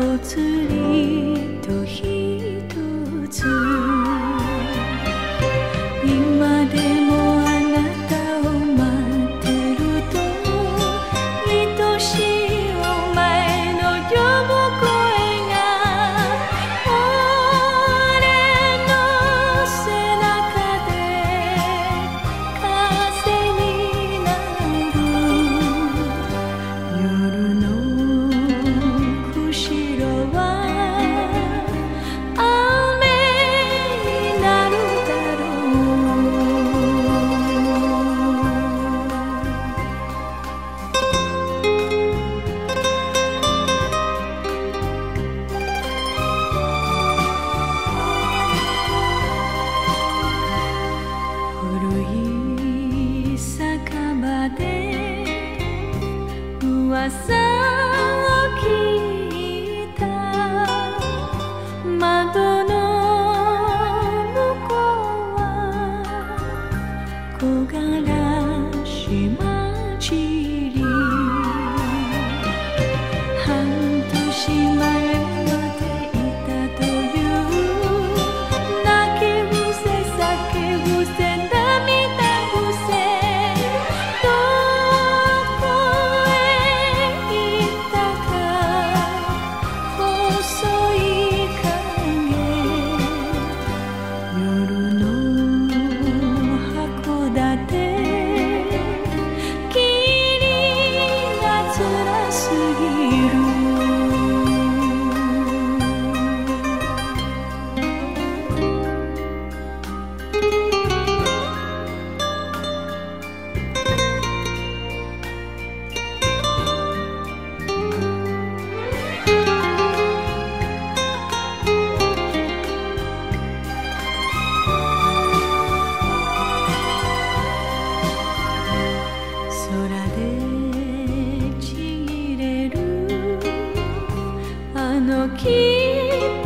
ぽつりとひとつ今でもあなたを待ってると愛しいお前の呼ぶ声が俺の背中で風になる夜の釧路は雨になるだろ古い酒場で噂を聞いた窓の向こうは木枯らし混じり半年前までいたという泣き伏せ叫ぶせ涙伏せどこへ行ったか細い影夜の函館霧が辛すぎる空でちぎれるあの木